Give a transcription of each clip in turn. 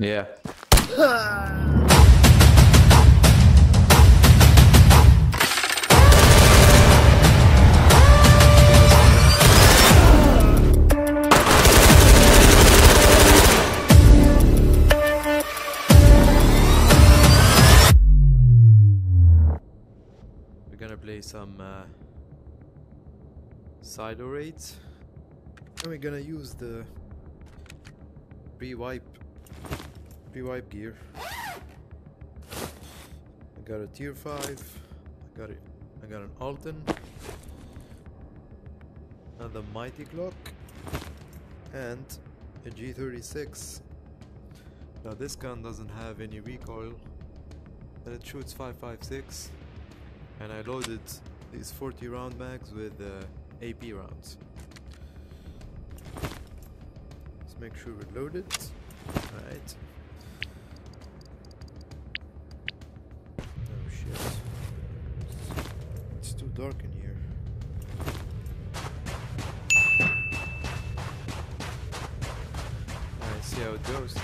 Yeah. We're gonna play some silo raids, and we're gonna use the pre-wipe gear. I got a tier 5. I got an Alton, another Mighty Glock, and a G36. Now this gun doesn't have any recoil, and it shoots 5.56. And I loaded these 40 round mags with AP rounds. Let's make sure we're loaded. Alright. Oh shit. It's too dark in here. Alright, see how it goes.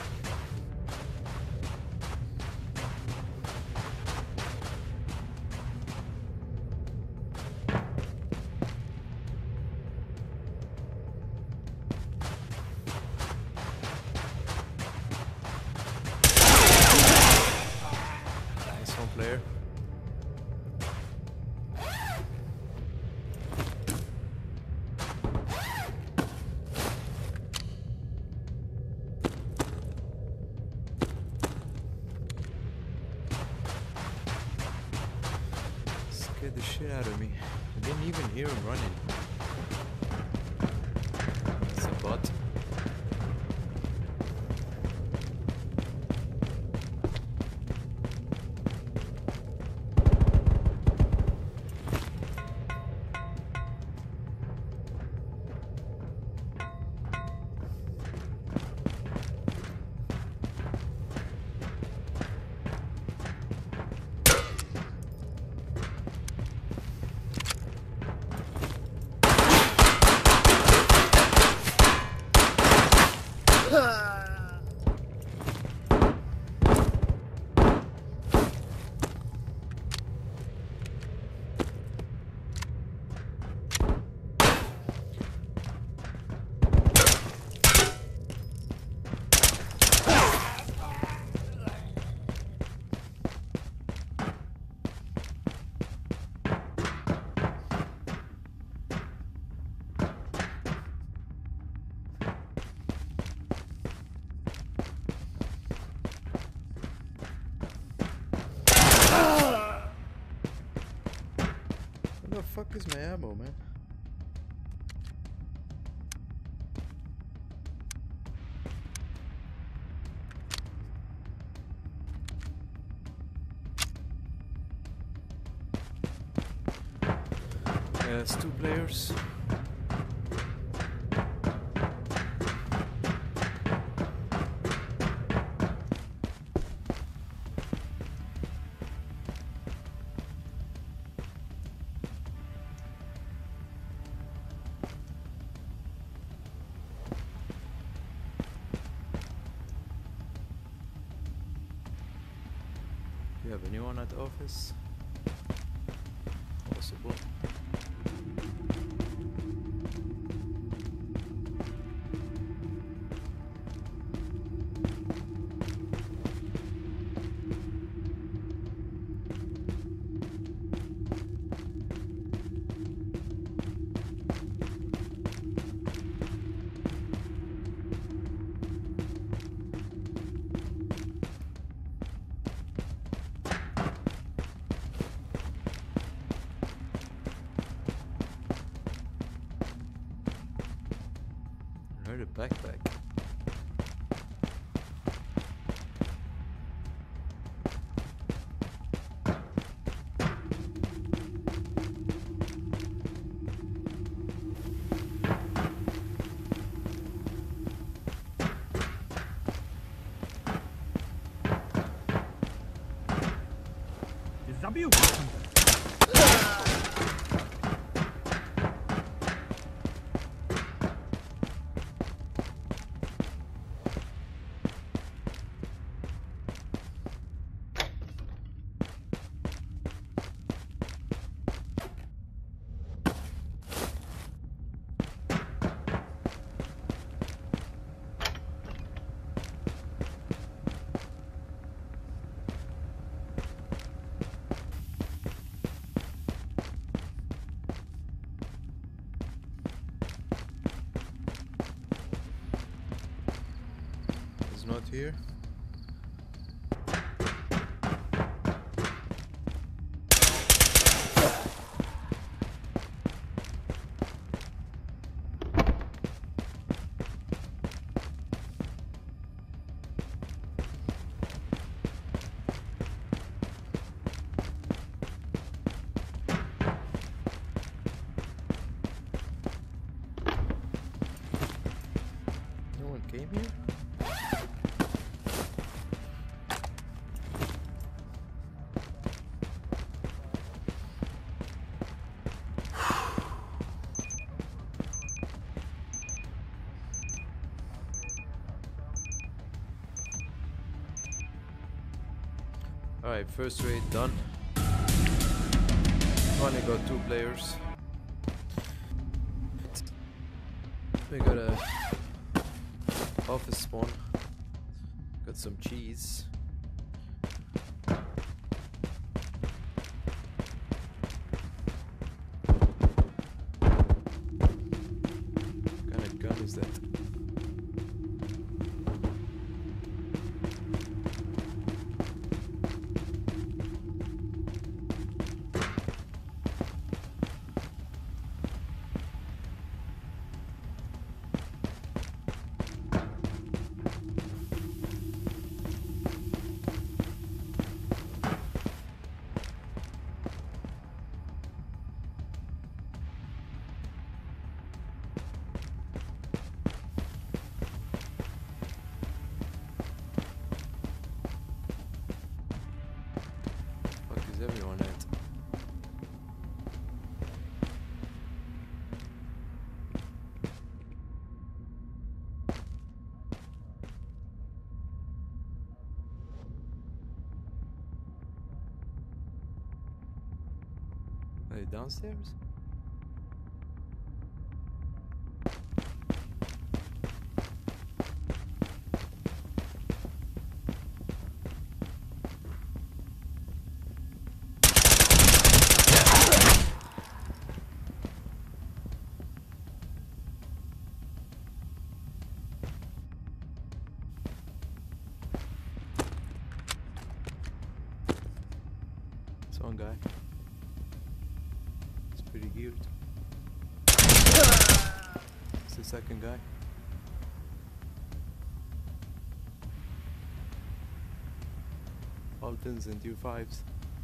Player. Scared the shit out of me. I didn't even hear him running. It's a bot. Where the fuck is my ammo, man? It's 2 players. You have anyone at the office? Possible. I heard a backpack. Забил! not here. No one came here? Alright, first raid done. Only got 2 players. We got a office spawn. Got some cheese. What kind of gun is that? Everyone at? Are they downstairs? It's one guy. It's pretty geared. It's the second guy. Altons and U5s.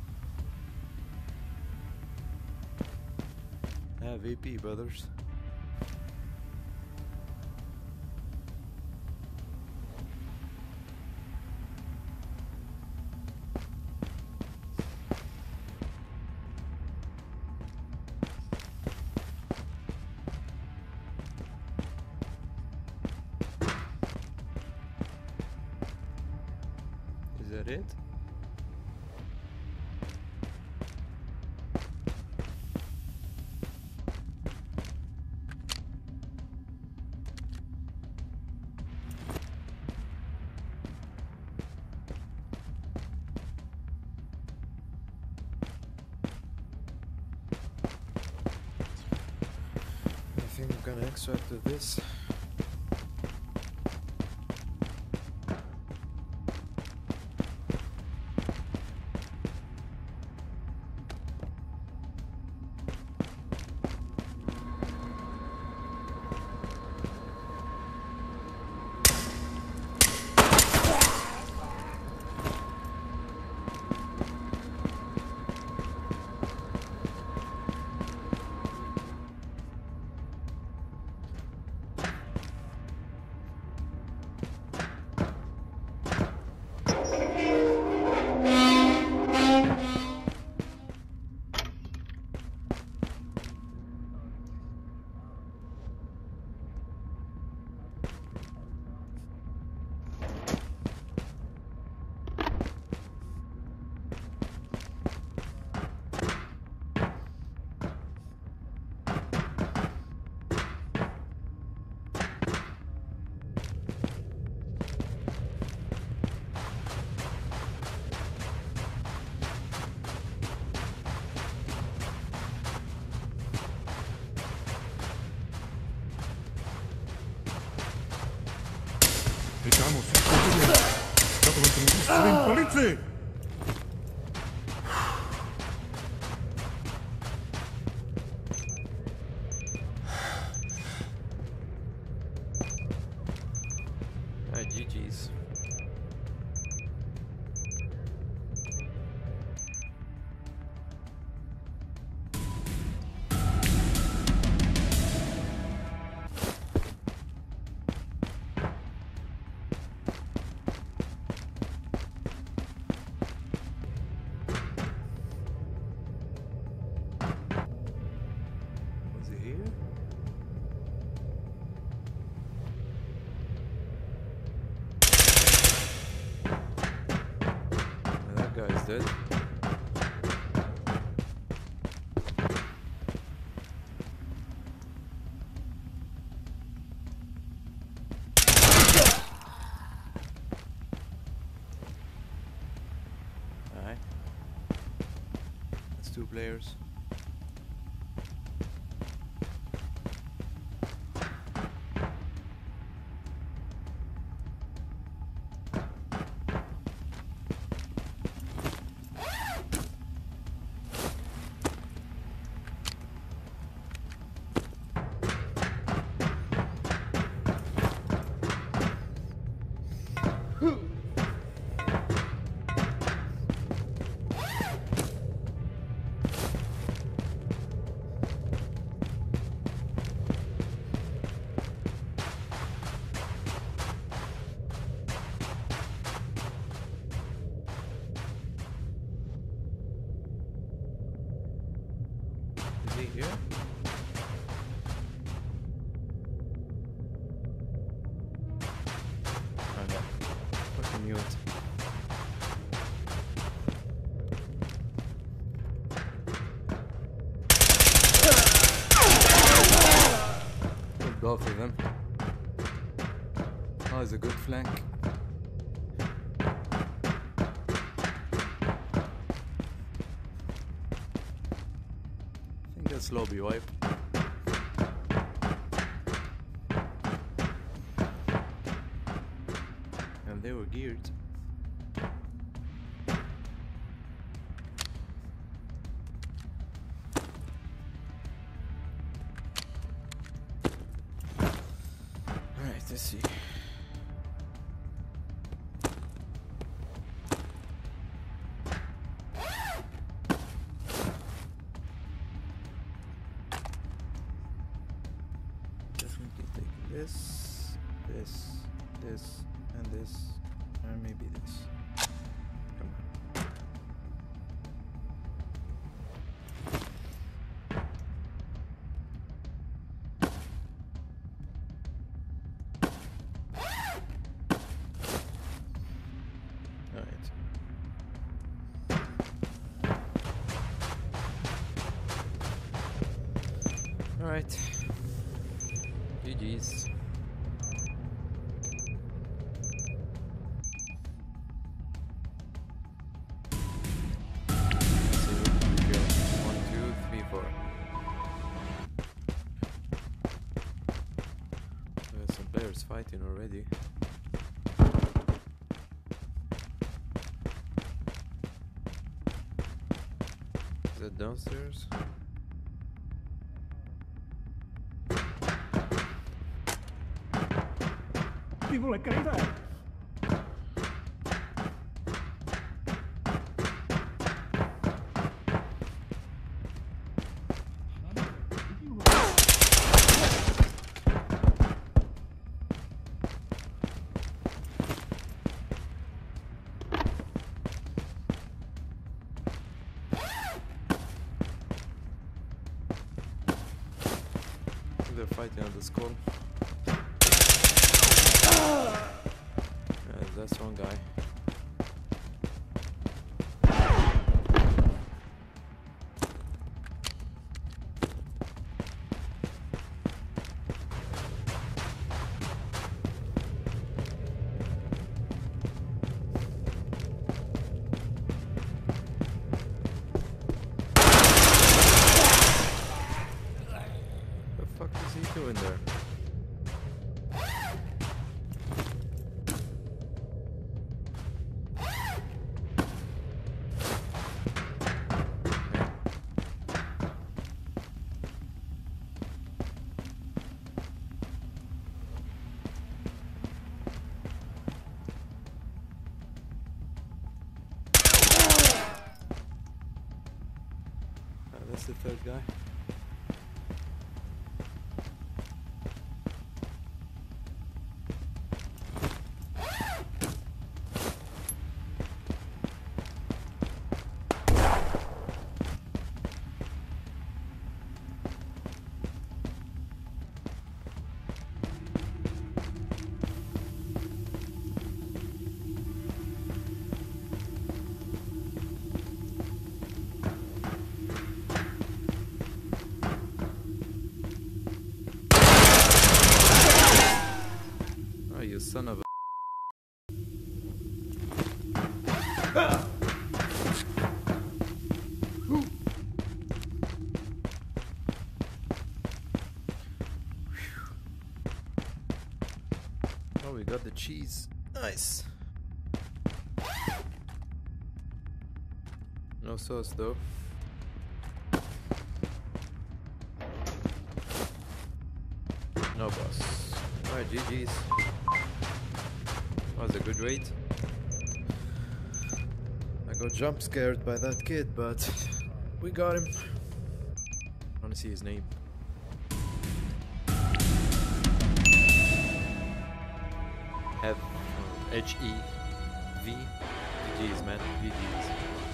I have AP, brothers. Is that it? I think I'm gonna extract this. Policy! GG's. Was he here? That guy's dead. Alright. That's 2 players. Is he here? Okay. Fucking mute. Killed both of them. Oh, it's a good flank. I think that's lobby wipe. And they were geared. Alright, let's see. Definitely take this, and this, or maybe this. Come on. Alright. Alright. GG's. Let's see what we kill. 1, 2, 3, 4. There's some players fighting already. Is that downstairs? Vivo la caída. They're fighting on the skull. That's one guy. The fuck is he doing there? the third guy. You son of a... Oh, we got the cheese. Nice. No sauce though. No boss. Alright, GG's. That was a good raid. I got jump scared by that kid, but we got him. I wanna see his name. H-E-V. GG's, man. GG's.